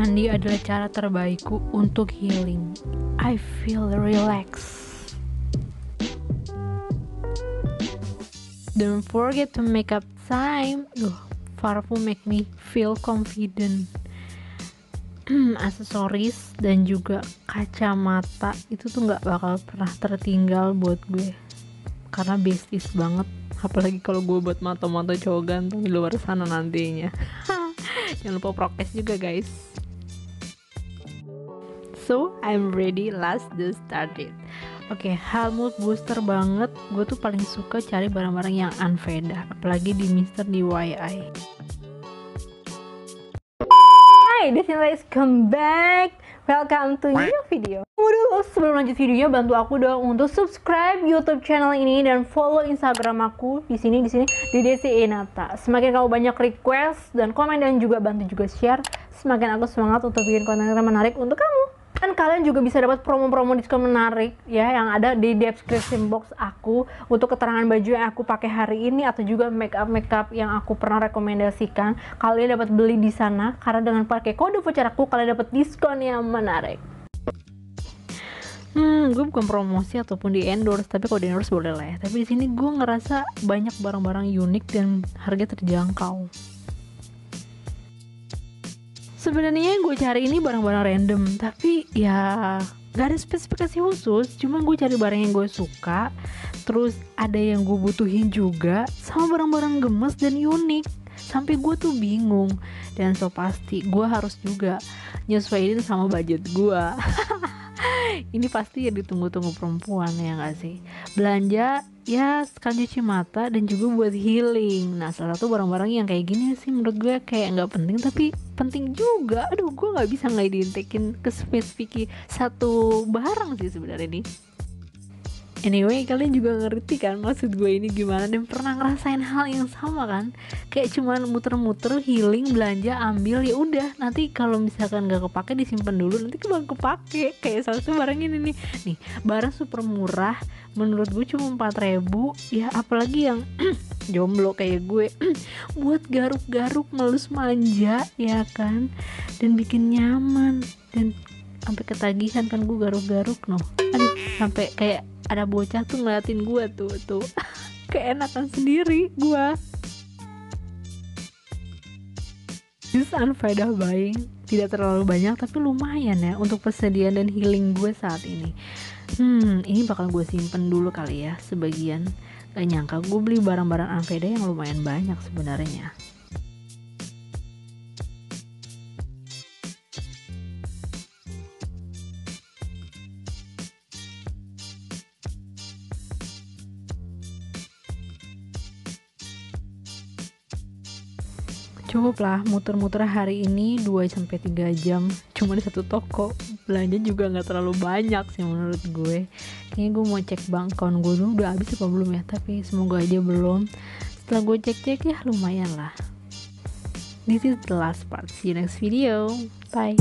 Mandi adalah cara terbaikku untuk healing. I feel relaxed. Don't forget to make up time. Parfum make me feel confident. Aksesoris dan juga kacamata itu tuh nggak bakal pernah tertinggal buat gue, karena besties banget. Apalagi kalau gue buat mata-mata cowok ganteng di luar sana nantinya. Jangan lupa prokes juga guys. So I'm ready, let's do started. Oke, hal mood booster banget. Gue tuh paling suka cari barang-barang yang unfaedah, apalagi di Mr. DIY. Hai, this is Liz, come back. Welcome to new video. Dulu sebelum lanjut videonya, bantu aku dong untuk subscribe YouTube channel ini dan follow Instagram aku di sini di Desi Inata. Semakin kamu banyak request dan komen dan juga bantu juga share, semakin aku semangat untuk bikin konten menarik untuk kamu. Dan kalian juga bisa dapat promo-promo diskon menarik ya yang ada di description box aku untuk keterangan baju yang aku pakai hari ini atau juga makeup yang aku pernah rekomendasikan. Kalian dapat beli di sana karena dengan pakai kode voucher aku kalian dapat diskon yang menarik. Gue bukan promosi ataupun di endorse, tapi kalau di endorse boleh lah ya. Tapi di sini gue ngerasa banyak barang-barang unik dan harga terjangkau. Sebenarnya gue cari ini barang-barang random, tapi ya gak ada spesifikasi khusus. Cuma gue cari barang yang gue suka, terus ada yang gue butuhin juga, sama barang-barang gemes dan unik. Sampai gue tuh bingung. Dan so pasti gue harus juga nyesuaiin sama budget gue. Ini pasti ya ditunggu-tunggu perempuan ya gak sih? Belanja ya sekali cuci mata dan juga buat healing. Nah, salah satu barang-barang yang kayak gini sih menurut gue kayak gak penting tapi penting juga. Aduh, gue gak bisa ngidentikin ke spesifik satu barang sih sebenarnya nih. Anyway, kalian juga ngerti kan maksud gue ini gimana dan pernah ngerasain hal yang sama kan? Kayak cuman muter-muter, healing, belanja, ambil, ya udah. Nanti kalau misalkan gak kepake disimpan dulu, nanti bakal kepake. Kayak salah satu barang ini nih, barang super murah. Menurut gue cuma 4.000. Ya apalagi yang jomblo kayak gue, buat garuk-garuk, ngelus manja, ya kan? Dan bikin nyaman dan sampai ketagihan kan gue garuk-garuk Aduh, sampai kayak ada bocah tuh ngeliatin gue tuh keenakan sendiri gue. This unfaedah buying tidak terlalu banyak tapi lumayan ya untuk persediaan dan healing gue saat ini. Ini bakal gue simpen dulu kali ya sebagian. Gak nyangka gue beli barang-barang unfaedah yang lumayan banyak sebenarnya. Cukup lah muter-muter hari ini 2-3 jam cuma di satu toko. Belanja juga gak terlalu banyak sih menurut gue. Kayaknya gue mau cek bank account gue dulu udah habis apa belum ya, tapi semoga aja belum. Setelah gue cek-cek ya lumayan lah. This is the last part, see you next video, bye.